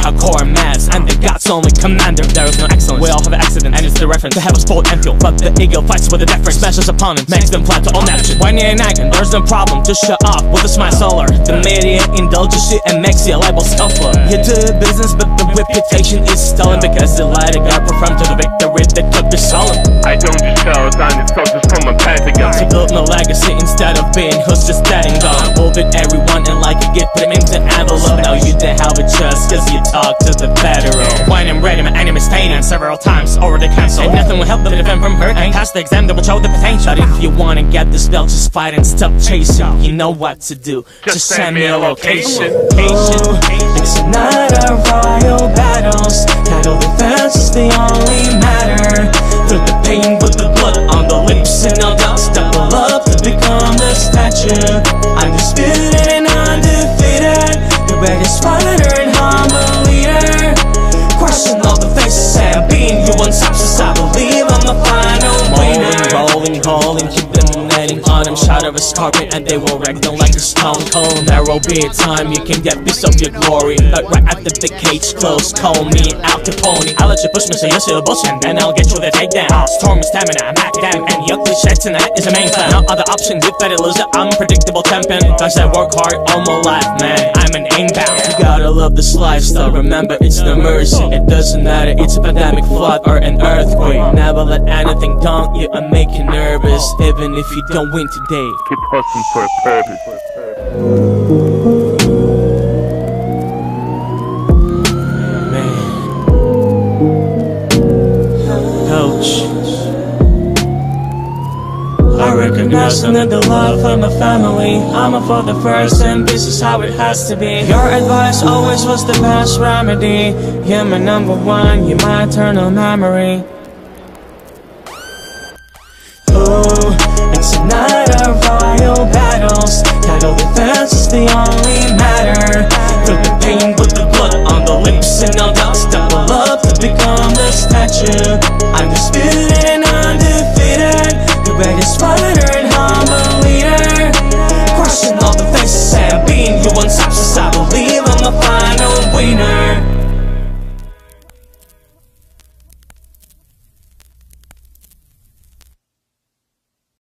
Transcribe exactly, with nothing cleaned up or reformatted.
hardcore mass, and the God's only commander. There is no excellence, we all have accidents, and it's the reference to have a sport and fuel. But the ego fights with a deference, smashes opponents, makes them fly to all neptune. When you're nagging, there's no problem, just shut off with a smile solar. The media indulges you and makes you a label scuffler. You do business, but the reputation is stolen, because the light of God performed to the victory that could be solemn. I don't just shout on the soldiers from a pentagon. To build my legacy instead of being who's just dead and gone. Move it everyone and like a gift, put him into envelope. Now you the hell with just cause you talk to the federal. When I'm ready, my enemy staying several times already cancelled. And nothing will help them defend from hurt. Pass the exam that will show the potential. But if you wanna get this belt, just fight and stop chasing. You know what to do, just, just send me a location. Ooh, it's not a royal battles, title defense is the only matter. Through the pain with the blood on the lips and no doubt double up to become the statue. Undisputed and undefeated, the greatest fighter and humble leader. Question all the faces and being you on substance, I believe I'm the final winner. Rolling, rolling, rolling, keep them netting on them. Shot of a scorpion and they will wreck them like a stone cold. There will be a time you can get piece of your glory, but right after the cage closed, call me out to pony. I'll let you push me so you'll see the bullshit, then I'll get you the takedown. Storm is stamina, I'm academic, and your cliche tonight is the main plan. No other option, you better lose it, I'm predictable temping. Cause I work hard all my life, man, I'm an aimbound. You gotta love this lifestyle, remember it's no mercy. It doesn't matter, it's a pandemic, flood, or an earthquake. Never let anything daunt you and make you nervous, even if you don't win today. Keep hustling for a purpose. I recognize that the love from my family, I'm a for the first and this is how it has to be. Your advice always was the best remedy. You're my number one, you're my eternal memory.